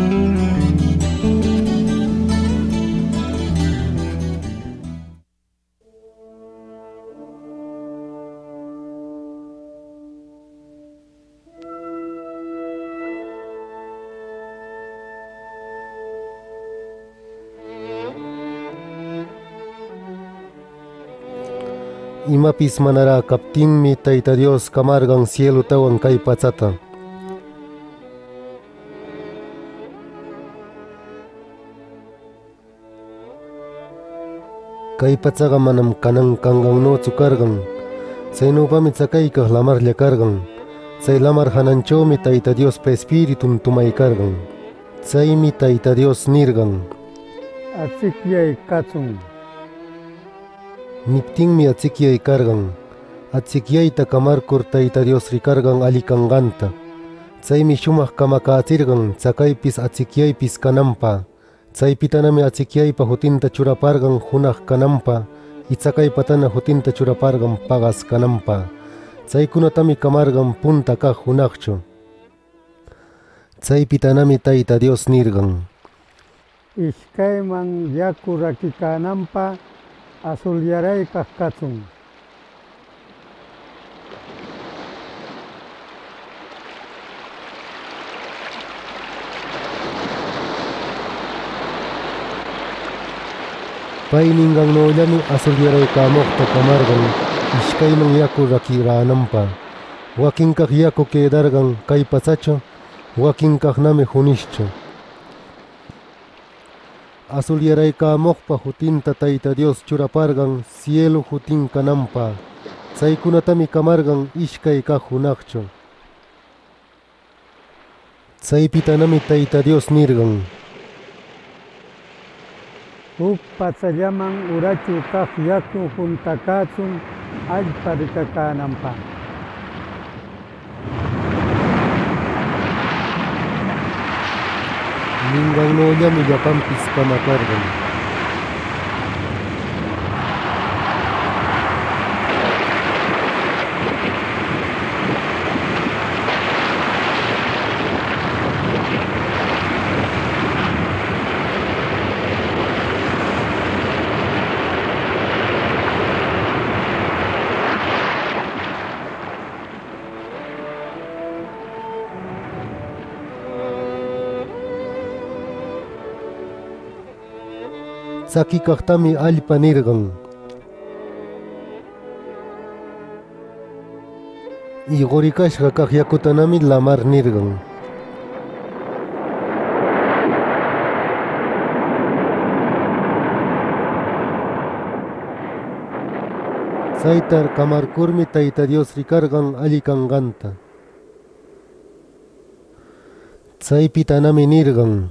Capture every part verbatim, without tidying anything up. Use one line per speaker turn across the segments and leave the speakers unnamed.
Imapis manara kaptinmi Tayta Dios kamargan cielo tawan kay pachata. Kay pachaga manam kanang kangang no chukargan. Saynupami chakaykaq lamarlla kargan. Chay lamar hananchawmi Tayta Dios pa espiritum tumaykargan. Chaymi Tayta Dios nirgan.
Achikyay kachun.
Niptinmi achikyay kargan. Achikyayta kamarkur Tayta Dios rikargan alikanganta. Chaymi shumaq kamakachirgan chakaypis achikyaypis kanampa. Chaypitanami achikyaypa hutinta churapargan hunaq kanampa y chakaypatana hutinta churapargan pagas kanampa. Chaykunatami kamargan punta kaq hunaqchu. Chaypitanami Tayta Dios nirgan.
Iskayman yaku rakikanampa asulyaraykaq kachun.
Pay ningannollami asulyaraykamuqta kamargan iskayman yaku rakirananpa. Wakinkaq yaku quedargan kay pachachu, wakinkaqnami hunishchu. Asulyaraykamuqpa hutinta Tayta Dios churapargan cielo hutin kanampa. Chaykunatami kamargan iskay kaq hunaqchu. Chaypitanami Tayta Dios nirgan.
Huk pachallaman urachu kaq yaku juntakachun allpa rikakananpa.
Ningannollami llapanpis kamakargan. Sakikaqtami allpa nirgan. Y qurikashqa kaq yakutanami lamar nirgan. Chaytar kamarkurmi Tayta Dios rikargan allikanqanta. Chaypitanami nirgan.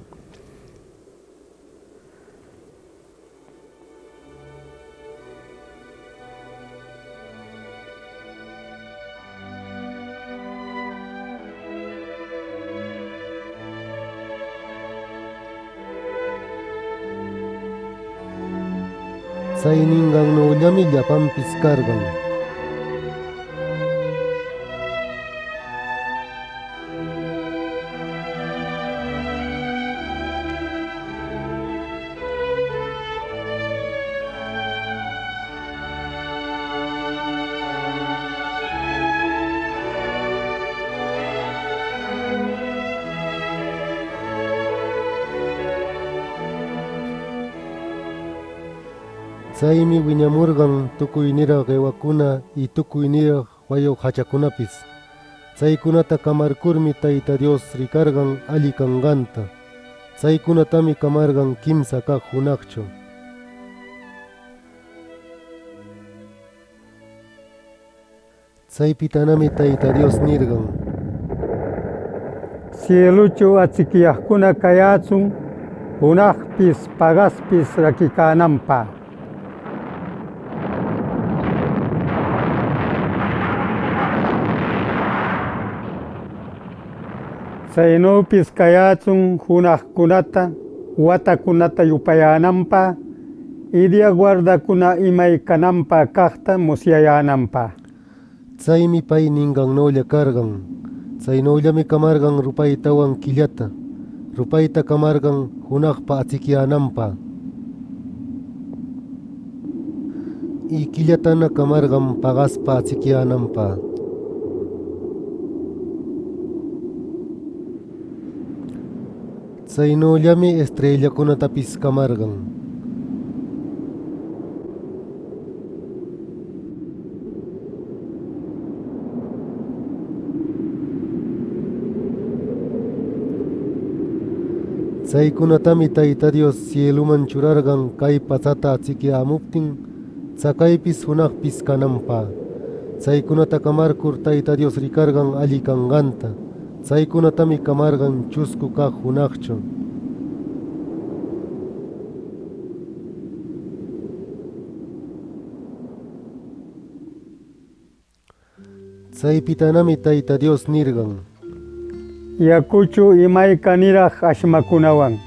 Chay ningannollami llapanpis kargan. Chaymi wiñamurgan tukuyniraq ewakuna y tukuyniraq wayuq hachakunapis. Chaykunata kamarkurmi Tayta Dios rikargan allikanqanta. Chaykunatami kamargan kimsa kaq hunaqchu. Chaypitanami Tayta Dios nirgan.
Cieluchu achikyaqkuna kayachun hunaqpis pagaspis rakikananpa. Chaynupis kayachun hunaqkunata watakunata yupayananpa y dia guardakuna imaykananpa kaqta musyayananpa.
Chaymi pay ningannolla kargan. Chaynollami kamargan rupaytawan killata. rupayta kamargan hunaqpa achikiananpa. Y killatana kamargan pagaspa achikiananpa. Chaynullami estrellakunatapis kamargan. Chaykunatami Tayta Dios cieluman churargan kay pachata achikiamuptin chakaypis hunaqpis kananpa. Chaykunata kamarkur Tayta Dios rikargan alli kanganta. Chaykunatami kamargan chusku kaq hunaqchu. Chaypitanami Tayta Dios nirgan.
Yakuchu imayka niraq ashmakunawan.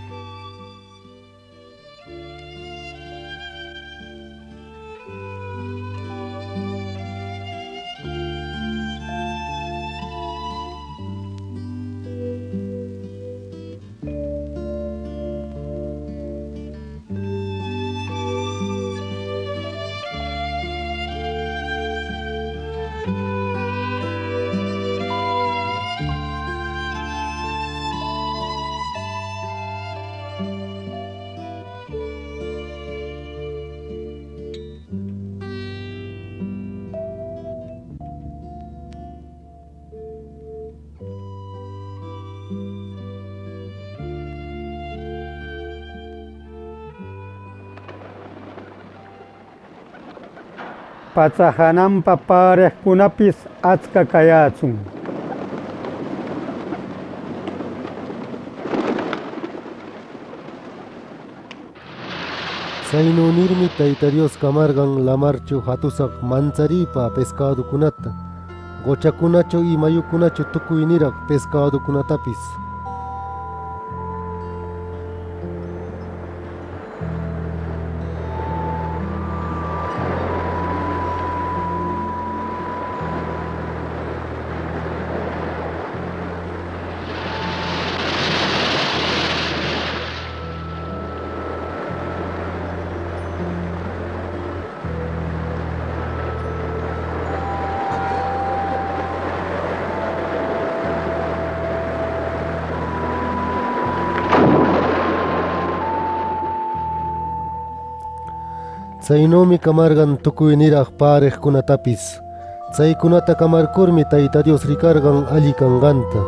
Pachahanampa pareqkunapis achka kayachun.
Chaynu nirmi Tayta Dios kamargan lamarchu hatusaq mancharipa pescadokunata, gochakunachu y mayukunachu tukuy niraq pescadokunatapis. Chaynomi kamargan tukuy niraq pareqkunatapis. Chaykunata kamarkurmi Tayta Dios rikargan alli kanganta.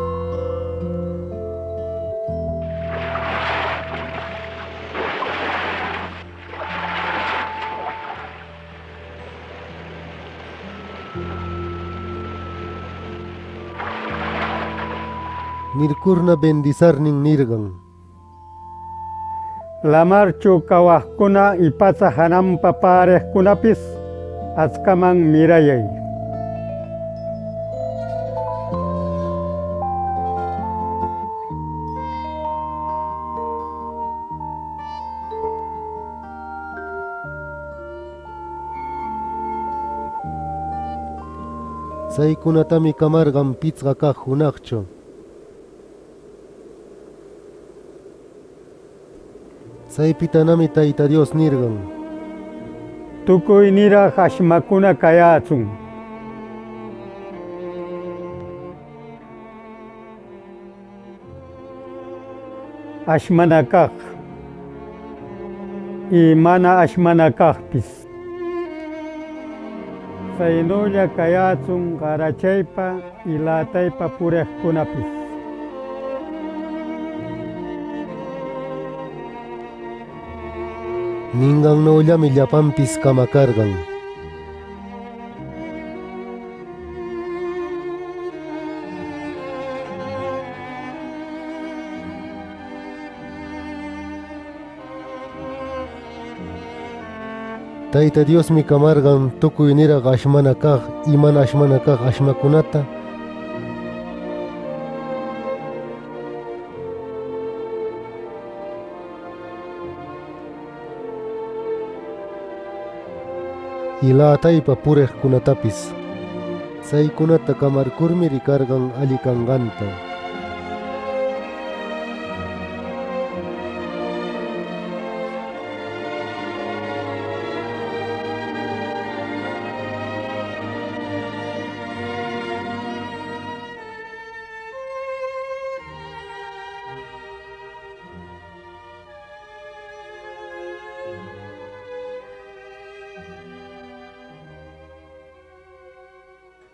Nirkurna bendizarnin nirgan.
Lamarchu kawaqkuna y pachahanampa pareqkunapis achkaman mirayay.
Chaykunatami kamargan pichqa kaq hunaqchu. Chaypitanami Tayta Dios nirgan.
Tukuy niraq ashmakuna kayachun. Ashmana kaq y mana ashmana kaqpis. Chaynulla kayachun qarachaypa y lataypa pureqkunapis.
Ningannollami llapanpis kamakargan. Tayta Diosmi kamargan tukuy niraq ashmana kaq y mana ashmana kaq ashmakunata y lataypa pureqkunatapis. Chaykunata kamarkurmi rikargan alli kanganta.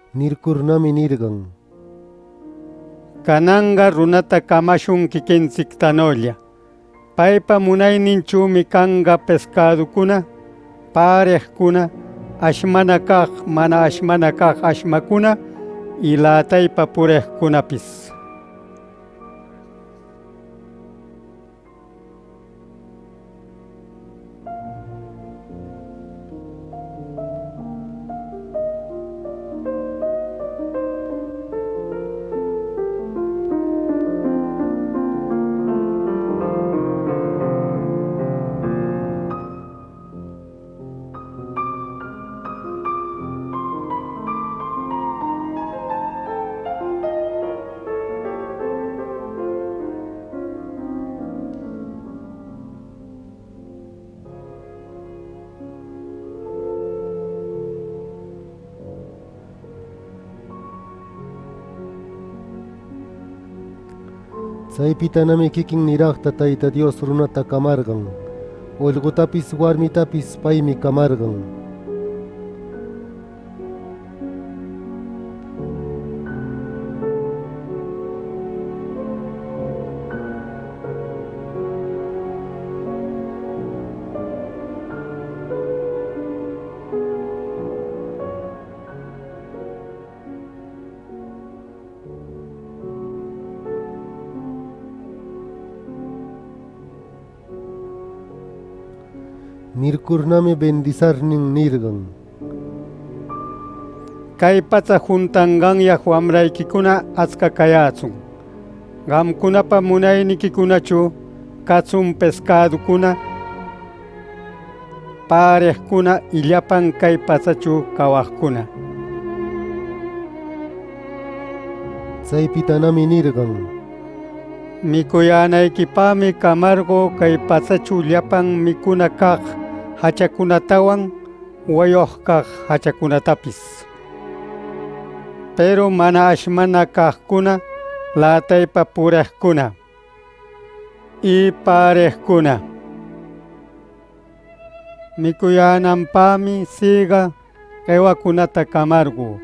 Nirkurnami nirgan.
Kananga runata kamashun kikinsiktanulla. Paypa munayninchumi kanga pescadukuna, parejkuna, ashmana kaq mana ashmana kaq ashmakuna, ilataypa purejkunapis.
Chaypitanami kikin niraqta Tayta Dios runata kamargan. Ullqutapis warmitapis paymi kamargan. Nirkurnami bendizarnin nirgan.
Kay pacha juntanganyaq wamraykikuna atzka kayatsun. Qamkunapa munaynikikunachu katsun pescadukuna, parejkuna illapan kay pachachu kawaqkuna.
Chaypitanami nirgan.
Mikuyanaykipami kamargo kay pachachu llapan mikuna kaq hachakunatawan wayuq kaq hachakunatapis. Pero mana ashmana kaqkuna lataypa purejkuna y parejkuna. Mikuyananpami siga ewakunata kamargu.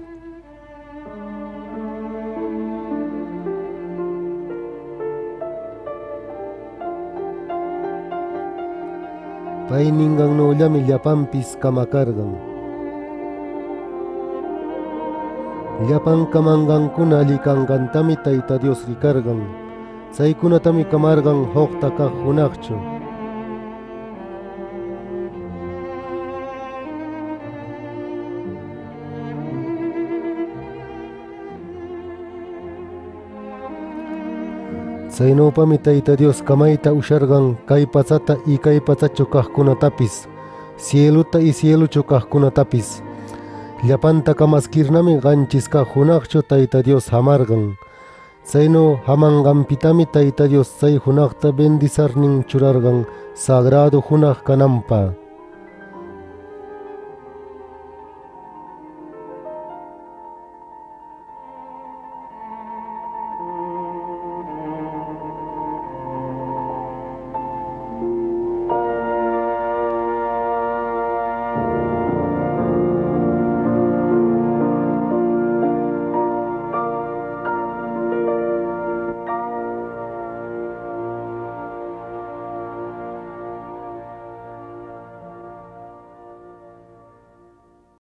Pay ningannollami llapanpis kamakargan. Llapan kamangankuna allikanqantami Tayta Dios rikargan. Chaykunatami kamargan huqta kaq hunaqchu. Chaynawpami Tayta Dios kamayta ushargan kay pachata y kay pachachu kaqkunatapis, cieluta y cieluchu kaqkunatapis. Llapanta kamaskirnami qanchis kaq hunaqchu Tayta Dios hamargan. Chayno hamanqanpitami Tayta Dios chay hunaqta bendizarnin churargan sagrado hunaq kananpa.